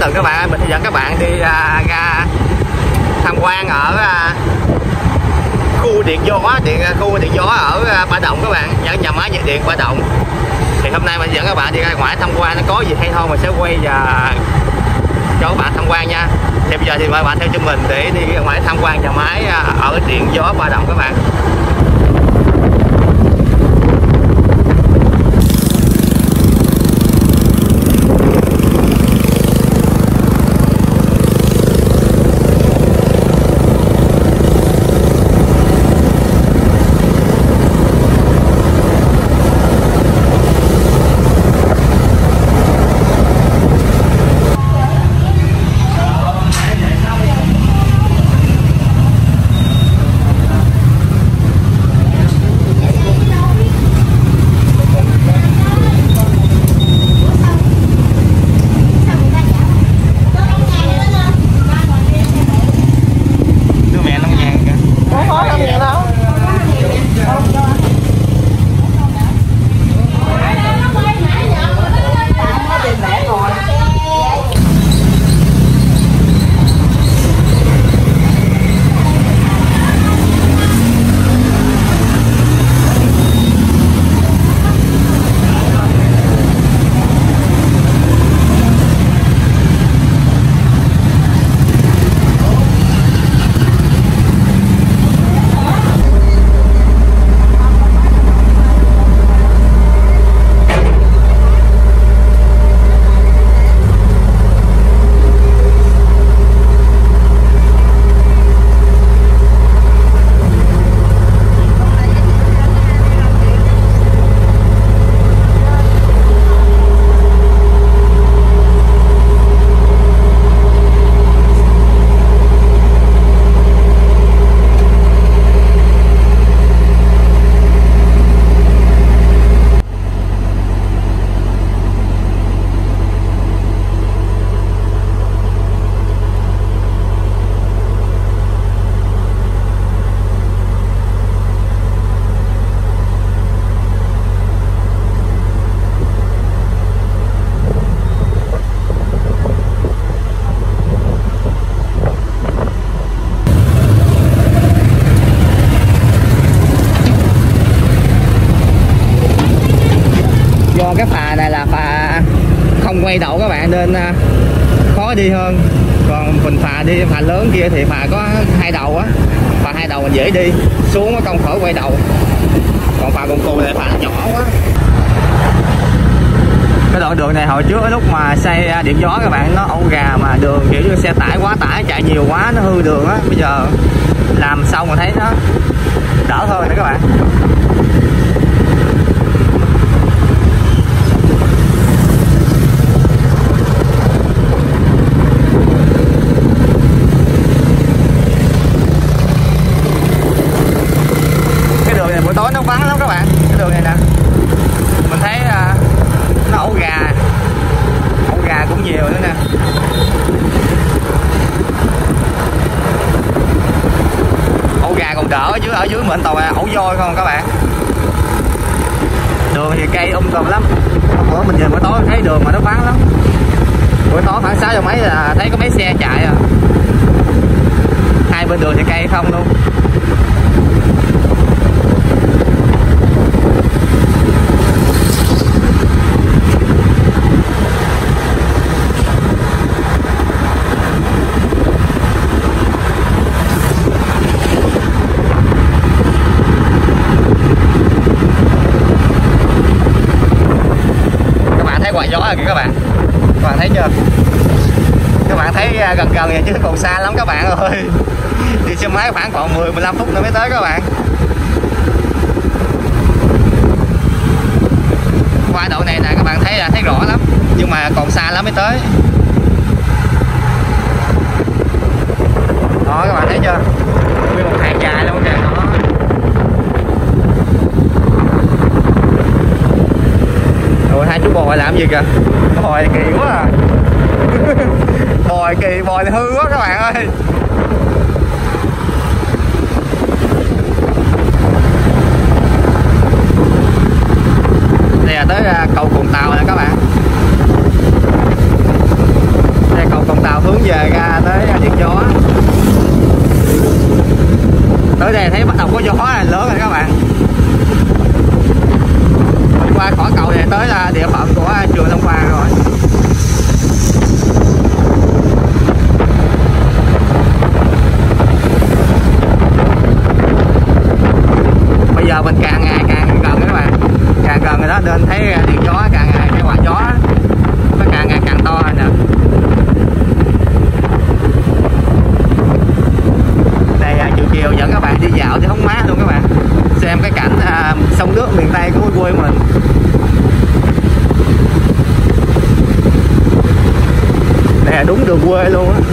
Từng các bạn ơi, mình sẽ dẫn các bạn đi ra tham quan ở khu điện gió ở Ba Động các bạn, nhà máy nhiệt điện Ba Động. Thì hôm nay mình dẫn các bạn đi ra ngoài tham quan, nó có gì hay ho mình sẽ quay và cho các bạn tham quan nha. Thì bây giờ thì mời bạn theo chân mình để đi ra ngoài tham quan nhà máy ở điện gió Ba Động các bạn. Cái phà này là phà không quay đầu các bạn nên khó đi hơn. Còn mình phà lớn kia thì phà có hai đầu á, phà hai đầu mình dễ đi xuống có công khỏi quay đầu. Còn phà cùng này phà nhỏ quá. Cái đoạn đường này hồi trước lúc mà xây điện gió các bạn nó ẩu gà, mà đường kiểu như xe tải quá tải chạy nhiều quá nó hư đường á. Bây giờ làm xong mà thấy nó đỡ hơn nữa các bạn. Buổi tối nó vắng lắm các bạn, cái đường này nè mình thấy nó ổ gà cũng nhiều nữa nè. Ổ gà còn đỡ, ở dưới mình toàn là ổ voi không các bạn. Đường thì cây tùm lắm. Hôm bữa mình về buổi tối thấy đường mà nó vắng lắm. Buổi tối khoảng 6 giờ mấy là thấy có mấy xe chạy à. Hai bên đường thì cây không luôn. Quả gió rồi kìa các bạn thấy chưa? Các bạn thấy gần vậy chứ còn xa lắm các bạn ơi. Đi xe máy khoảng còn 10-15 phút nữa mới tới các bạn. Qua độ này nè các bạn thấy rõ lắm, nhưng mà còn xa lắm mới tới. Đó các bạn thấy chưa? Nguyên một hàng dài luôn kìa. Đó. Rồi hai chú bò làm gì kìa? Bò kỳ quá à. Bò thì hư quá các bạn ơi. Đây là tới cầu Cuồng Tàu nè các bạn. Đây cầu đây thấy bắt đầu có gió lớn rồi các bạn. Mình qua khỏi cầu này tới là địa phận của trường Long Hòa rồi. Bây giờ mình càng ngày càng gần các bạn, càng gần rồi đó nên thấy điện gió càng ngày cái quả gió nó càng ngày càng to nè. Đây chiều chiều dẫn các bạn đi dạo thì hóng mát luôn các bạn, xem cái cảnh sông nước miền Tây của quê mình. Đây là đúng đường quê luôn á.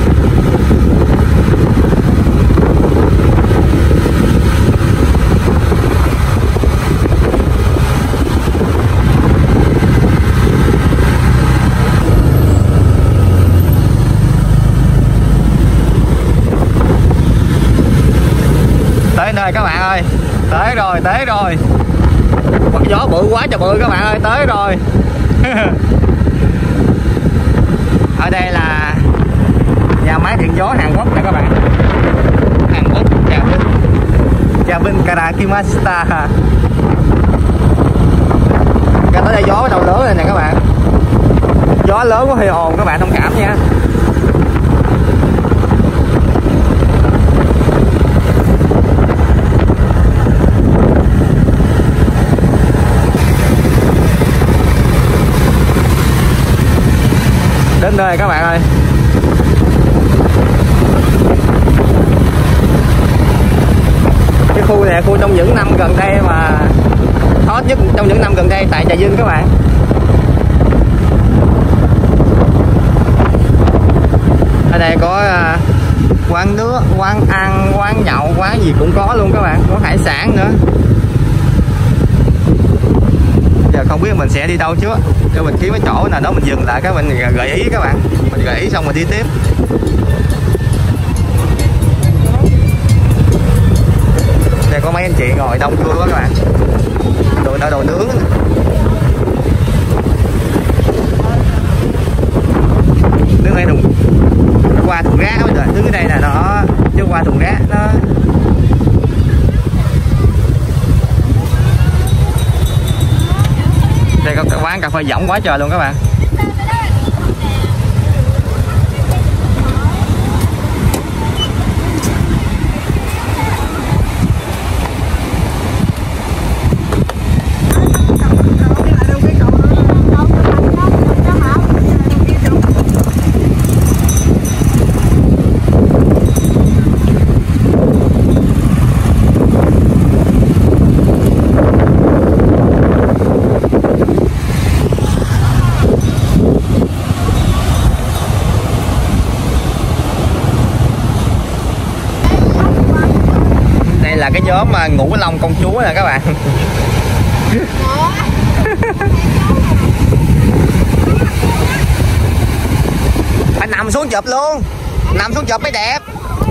Tới nơi các bạn ơi, tới rồi. Mặt gió bự quá trời bự các bạn ơi, tới rồi. Ở đây là nhà máy điện gió Hàn Quốc nè các bạn. Hàn Quốc, Trà Vinh Karakimashita. Cái tới đây gió bắt đầu lớn rồi nè các bạn. Gió lớn có hơi ồn các bạn thông cảm nha. Đến nơi các bạn ơi. Cái khu này khu trong những năm gần đây mà hot nhất trong những năm gần đây tại Trà Vinh các bạn. Ở đây có quán nước, quán ăn, quán nhậu, quán gì cũng có luôn các bạn, có hải sản nữa. Giờ không biết mình sẽ đi đâu trước, cho mình kiếm cái chỗ nào đó mình dừng lại, các mình gợi ý các bạn, mình gợi ý xong mình đi tiếp. Đây có mấy anh chị ngồi đông vui quá các bạn, đồ nướng. Đứng đây đùng qua thùng rác mới được, đứng ở đây là nó chứ qua thùng rác nó. Đây có cái quán cà phê rộng quá trời luôn các bạn. Là cái nhóm mà Ngũ Long công chúa nè các bạn. Phải nằm xuống chụp luôn, nằm xuống chụp mới đẹp.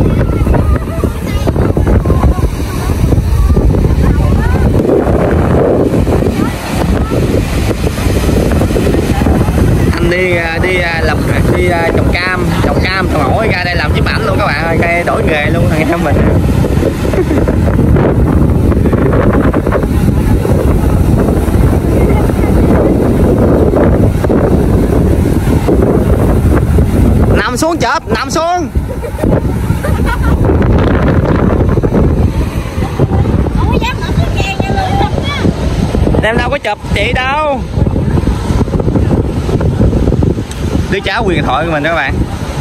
Anh đi trồng cam trồng ổi ra đây làm chiếc ảnh luôn các bạn ơi, cây đổi nghề luôn thằng em mình. Nằm xuống chụp, nằm xuống. Em đâu có chụp chị đâu. Đứa cháu quyền thoại của mình đó các bạn.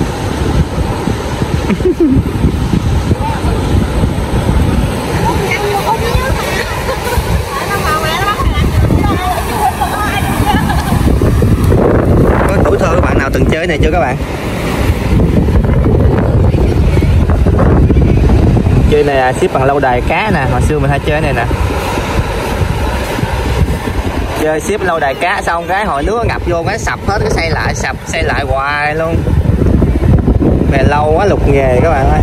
Có tuổi thơ các bạn nào từng chơi này chưa các bạn? Chơi này là ship bằng lâu đài cá nè, hồi xưa mình hay chơi này nè. Chơi ship lâu đài cá xong cái hồi nước ngập vô cái sập hết, cái xây lại hoài luôn. Này lâu quá lục nghề các bạn ơi.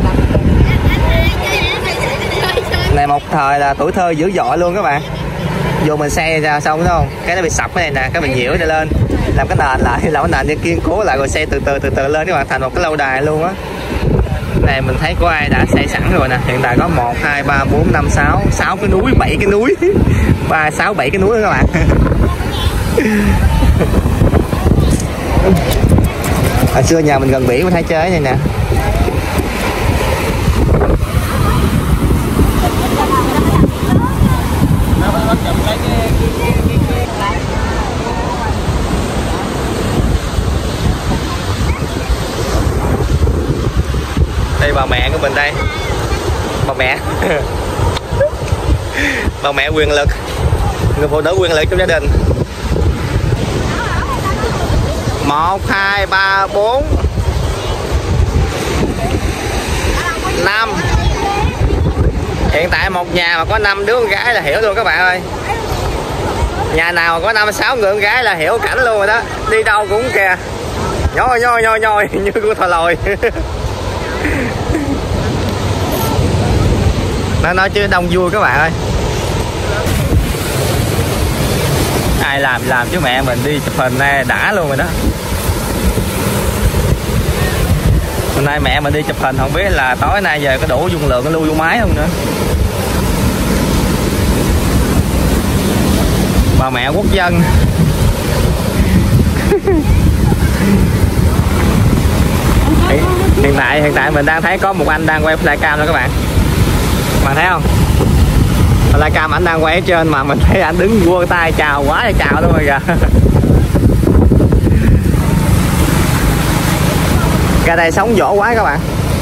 Này một thời là tuổi thơ dữ dội luôn các bạn. Vô mình xây ra xong đúng không? Cái nó bị sập cái này nè, cái mình nhiễu nó lên, làm cái nền lại, làm cái nền cho kiên cố lại rồi xây từ từ lên các bạn, thành một cái lâu đài luôn á. Này mình thấy có ai đã xây sẵn rồi nè. Hiện tại có 1, 2, 3, 4, 5, 6 6 cái núi, 7 cái núi 3, 6, 7 cái núi đó các bạn. Hồi xưa nhà mình gần biển mình thấy chơi này nè. Đây bà mẹ của mình đây. Bà mẹ. Bà mẹ quyền lực, người phụ nữ quyền lực trong gia đình. 1, 2, 3, 4, 5. Hiện tại một nhà mà có 5 đứa con gái là hiểu luôn các bạn ơi. Nhà nào mà có 5, 6 người con gái là hiểu cảnh luôn rồi đó. Đi đâu cũng kìa nhoi như con thò lòi. Nó nói chứ đông vui các bạn ơi. Ai làm chứ mẹ mình đi chụp hình này đã luôn rồi đó. Hôm nay mẹ mình đi chụp hình không biết là tối nay về có đủ dung lượng lưu vô máy không nữa. Bà mẹ quốc dân. Hiện tại mình đang thấy có một anh đang quay flycam đó các bạn. Bạn thấy không? Flycam ảnh đang quay ở trên mà mình thấy ảnh đứng vua tay chào quá là chào luôn rồi kìa. Ra đây sóng vỗ quá các bạn.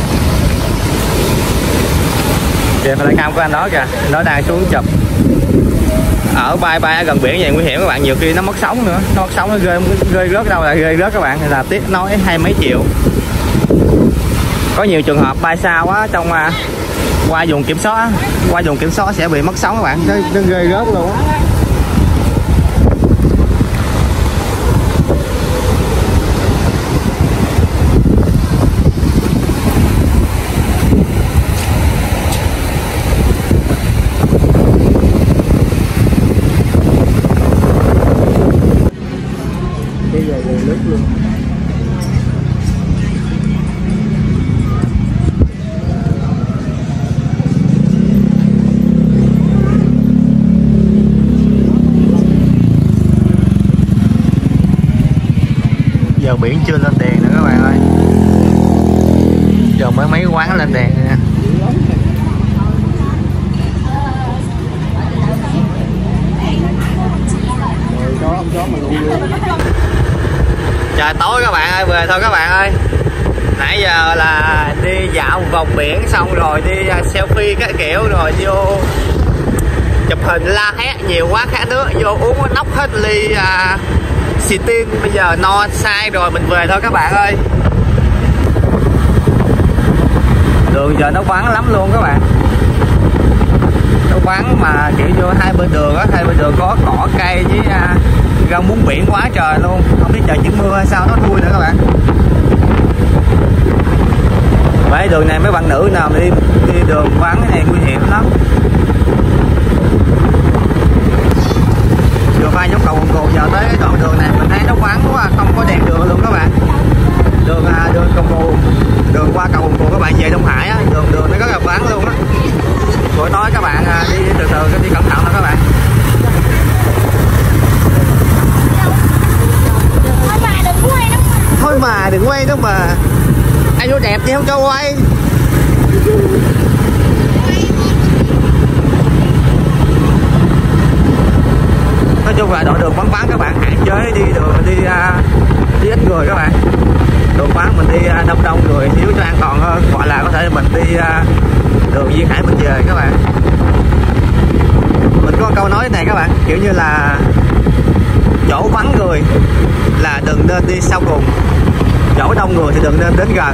Kìa flycam của anh đó kìa, nó đang xuống chụp. Ở bay ở gần biển vậy nguy hiểm các bạn, nhiều khi nó mất sóng nữa, nó mất sóng nó rơi rớt đâu là rơi rớt các bạn, là tiếc nói 20 mấy triệu. Có nhiều trường hợp bay xa quá trong qua vùng kiểm soát sẽ bị mất sóng các bạn, nó rơi rớt luôn. Bây giờ về nước luôn. Giờ biển chưa lên đèn nữa các bạn ơi. Giờ mới mấy quán lên đèn nè. Trời tối các bạn ơi, về thôi các bạn ơi. Nãy giờ là đi dạo vòng biển xong rồi đi selfie các kiểu rồi vô chụp hình la hét nhiều quá khát nước, vô uống nóc hết ly xì tin. Bây giờ no say rồi mình về thôi các bạn ơi. Đường giờ nó vắng lắm luôn các bạn. Nó vắng mà kiểu vô hai bên đường á, hai bên đường có cỏ cây với rau muống biển quá trời luôn. Không biết trời chỉ mưa hay sao nó thui nữa các bạn. Vậy đường này mấy bạn nữ nào đi đường vắng này nguy hiểm lắm. Vừa qua dốc cầu Quần Cù giờ tới cái đoạn đường này mình thấy nó vắng quá, không có đèn đường luôn các bạn. Đường Quần Cù, đường qua cầu Quần Cù các bạn về Đông Hải á, đường nó rất là vắng luôn á. Buổi tối các bạn đi từ từ, đi cẩn thận thôi các bạn. Thôi mà đừng quay nữa mà. Anh vô đẹp chứ không cho quay. Nói chung là đoạn đường vắng các bạn, hạn chế đi đường đi ít người các bạn. Đường vắng mình đi đông người xíu cho an toàn hơn, gọi là có thể mình đi đường Duyên Hải mình về các bạn. Mình có câu nói này các bạn, kiểu như là chỗ vắng người là đừng nên đi sau cùng, chỗ đông người thì đừng nên đến gần.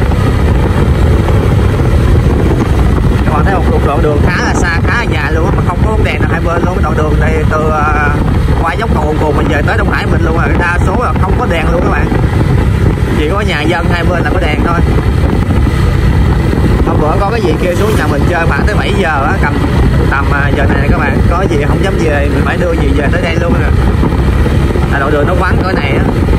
Các bạn thấy một đoạn đường khá là xa, khá là dài luôn mà không có bóng đèn nào hai bên luôn. Cái đoạn đường này từ qua dốc cầu Quần Cù mình về tới Đông Hải mình luôn rồi, đa số là không có đèn luôn các bạn, chỉ có nhà dân hai bên là có đèn thôi. Hôm bữa có cái gì kia xuống nhà mình chơi khoảng tới 7 giờ á, cầm tầm giờ này các bạn, có gì không dám về mình phải đưa gì về tới đây luôn rồi. Đoạn đường nó vắng cỡ này á.